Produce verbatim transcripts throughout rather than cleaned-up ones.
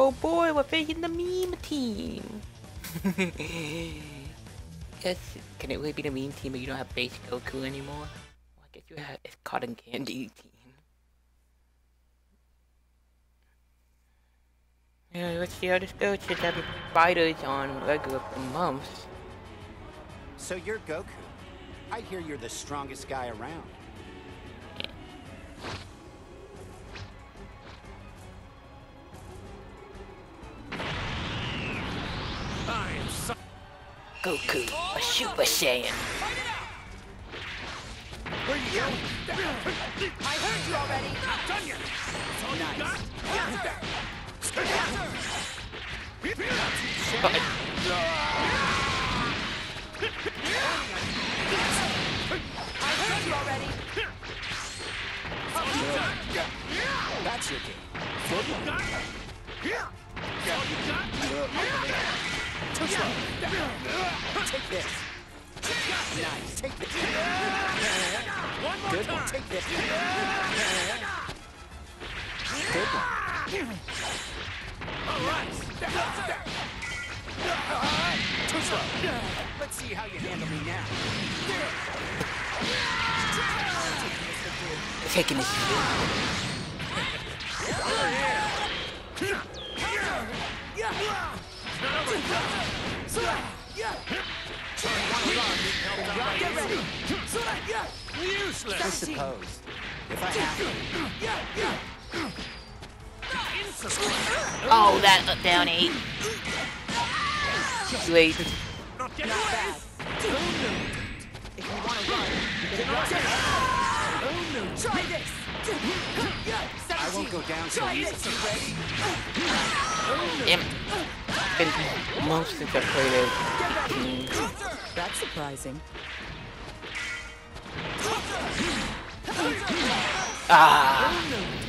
Oh boy, we're facing the meme team. Yes, can it really be the meme team but you don't have base Goku anymore? Well, I guess you have it's cotton candy team. Yeah, let's see how this goes since I've been fighters on regular for months. So you're Goku. I hear you're the strongest guy around. Yeah. I am so Goku, a Super Saiyan. Where you going? I heard you already. Not done yet. That's all you got? I heard you already. That's your game. All you got? All you got? Too slow. Take this. Nice. Take this. One more Good time. one. Take this. Good one. All right. Too slow. Let's see how you handle me now. Taking this shit. Get ready. Useless. I suppose. If I have to. Oh, that uh, down eight. Wait. Not yet. Not bad. If you want to run, try this. I won't go down so Try easy. this. You ready? Damn. It's been months since I played it. That's surprising. Ah.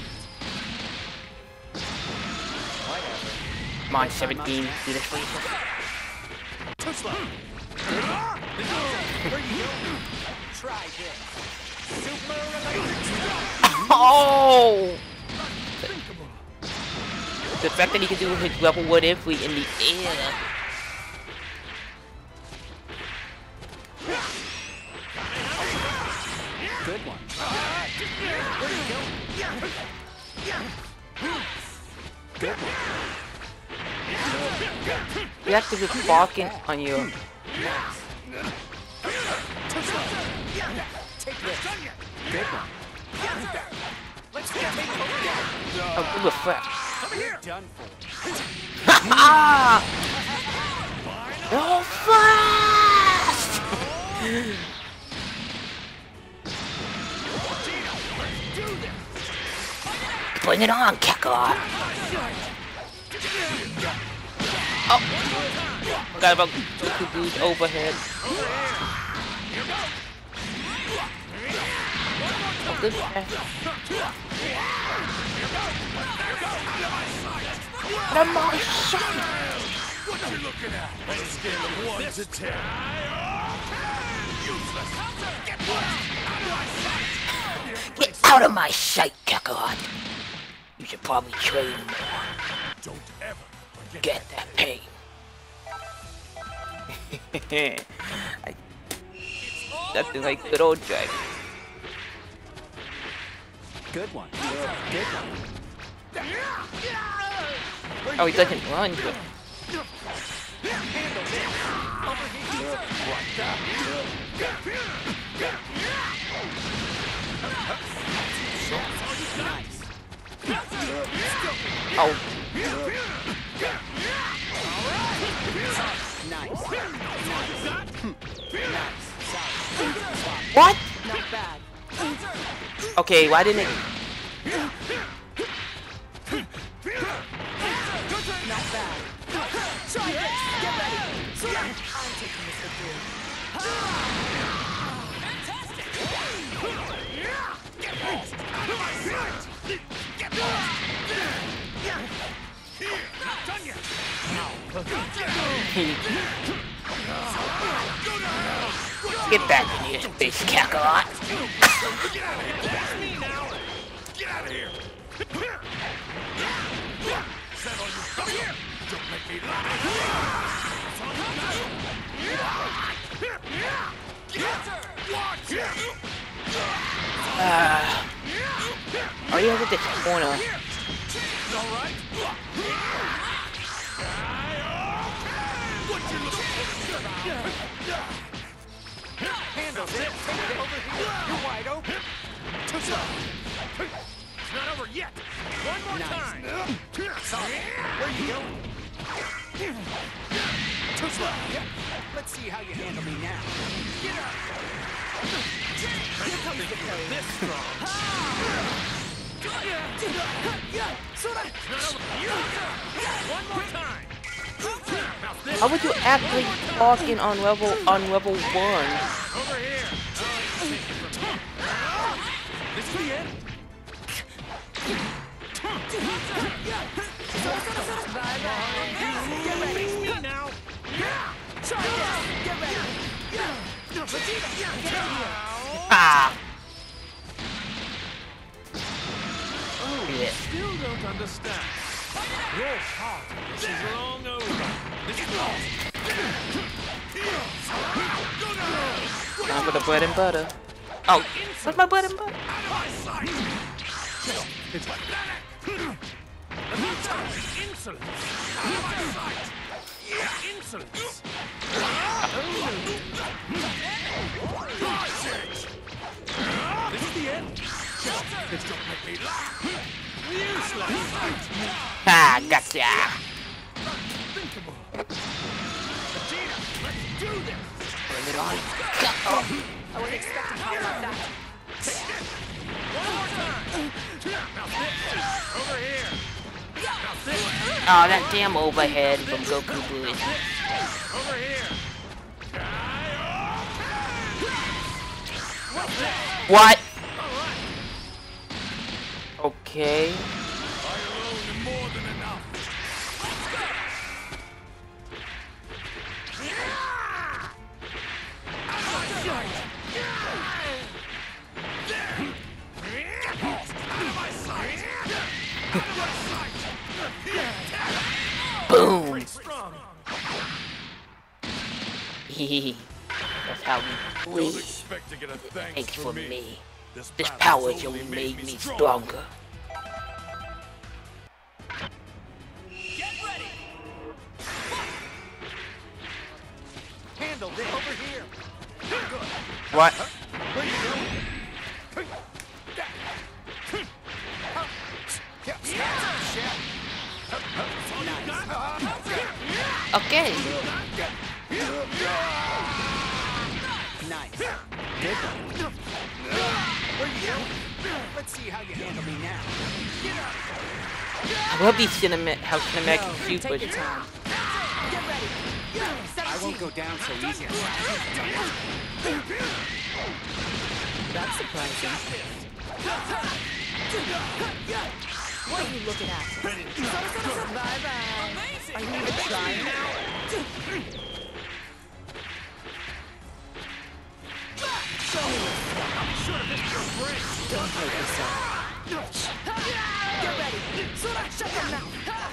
Come on, seventeen. Do this, please. Too slow. Where you going? Try this. Super electric. Oh! The fact that he can do his level what if we in the air. Good one. Where you going? Good one. You have to be barking on you. Take this. Good one. Let's go. Oh, good effect. You're done for. Ah! So fast! Bring it on, Kakarot! Oh! Forgot about Goku Blue's overhead. Oh, good pass. The more shot! What you looking at? On a scale of one to ten. Useless. Get out of my sight, Kakarot! You should probably train more. Don't ever forget. Get that pain. I, nothing like good old Dragon. Good one. Good one. Oh, he doesn't run good. Oh. Nice. What? Not bad. Okay, why didn't it? Not bad. Try this. Get ready. I'm taking this with you. Fantastic. Get lost. Out of my sight. Get lost. Here. Not done yet. Get back in here, big Kakarot. Get out of here. That's me now. Get out of here. Settle you. don't make me laugh. Watch it. Ah. Are you at this corner? All right. What you looking for? Handle it. Take it over here. You're wide open. It's not over yet. One more Nice. time. Sorry. Where are you going? Yeah. Let's see how you handle me now. Get out. Here comes the play. This strong. One more time. Now this. How would you actually walk in on level on level one? Over here. This is the end. Get ready. Face me now. Try this. Get ready. Vegeta, get in here. Ah! Shit. Still don't understand. Your part of this is long over. This is lost. Time for the bread and butter. Oh, what's my bread and butter? Out of my sight. Insolence. Out of my sight. Insolence. This is the end. It's don't make me laugh. Useless. Ah, gotcha. Unthinkable. Vegeta, let's do this. Bring it on. I wasn't expecting power like that. One more time. Now this. Over here. Now this. Oh, that damn overhead from Goku Bully. Over here. What? All right. Okay. I alone am more than enough. Boom. Strong. That's how we Don't please. expect to get a thanks, Thanks for me. me. This, This battle's power only only made me strong. stronger. Get ready. Handle this. Over here. What? Where you going? Yeah. Chef. Okay. Nice. Good. Where you going? Let's see how you handle me now. I love these cinematic, how cinematic No, super. take your time. Get ready. I won't go down so easy. That's surprising. What are you looking at? Bye-bye. Are you even trying now? Show me this. Sure to miss your break. Don't hurt yourself. Get ready. Shut them now.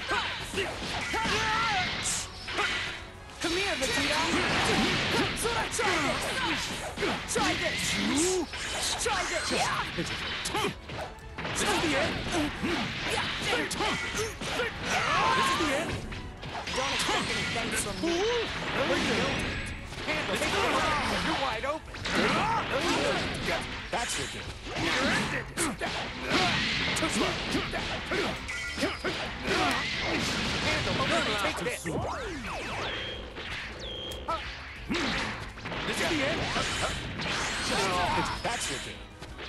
Come here, Vegeta. Try this. Try this. Try this. This is the end. This is the end. Don't expect any thanks from me. Where you going? Handle it. You're wide open. That's your game. You're ended. Handle it. Take this. This is the end. That's your game.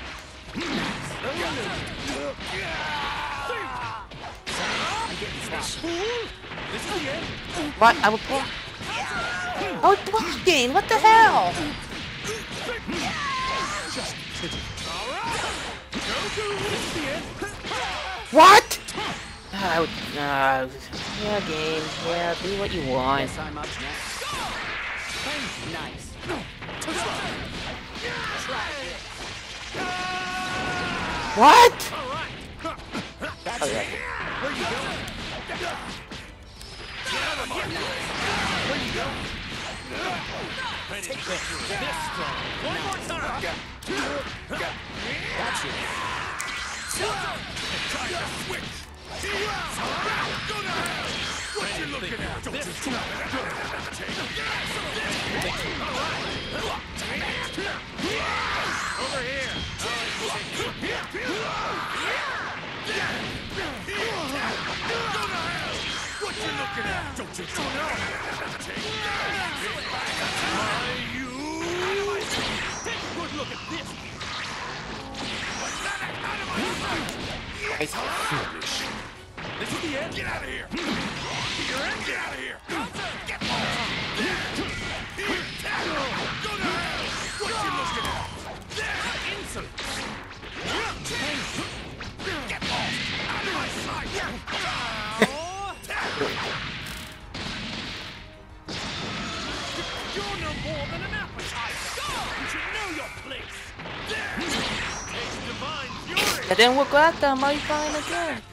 This is the end. What? I was block. I was blocking. What the hell? Goku, this is the end. What? I would, uh, yeah, game. Yeah, do what you want. Guess I'm up next. Nice. What? All right. That's Okay. it. Where you going? Where you go? Take this. This strong. One more time. Got you. Try to switch. Go to hell. What you looking at? Don't you try it. Take over here. Go to hell. What you looking at? Don't you try it. Take that. You. Take a good look at this. Nice. This is the end. Get out of here. You're in. Get out of here. Get off. Here. Tackle. Go to hell. What you looking at? There. Insolence. Get off. Out of my sight. Oh. Tackle. You're no more than an appetizer. You should know your place. There. Takes divine fury. That didn't work last time. Why are you trying again?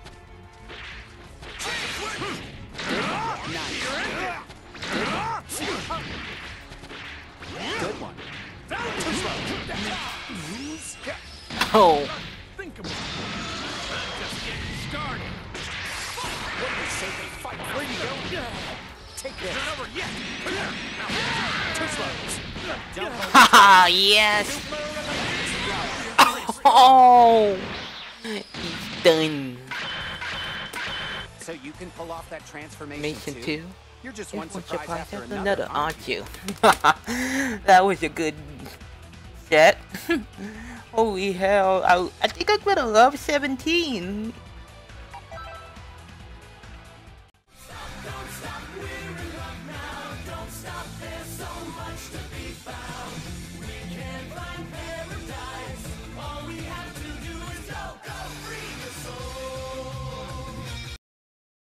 Good one. Oh. Think about it. I'm just getting started. What do you say they fight? Where you go? Take this. Not over yet. Two slows. Jump over. Haha, yes. Oh. He's done. So you can pull off that transformation Mason too? two. You're just one One surprise, surprise after after another, another, aren't aren't you? That was a good set. Holy hell. I, I think I'm gonna love seventeen.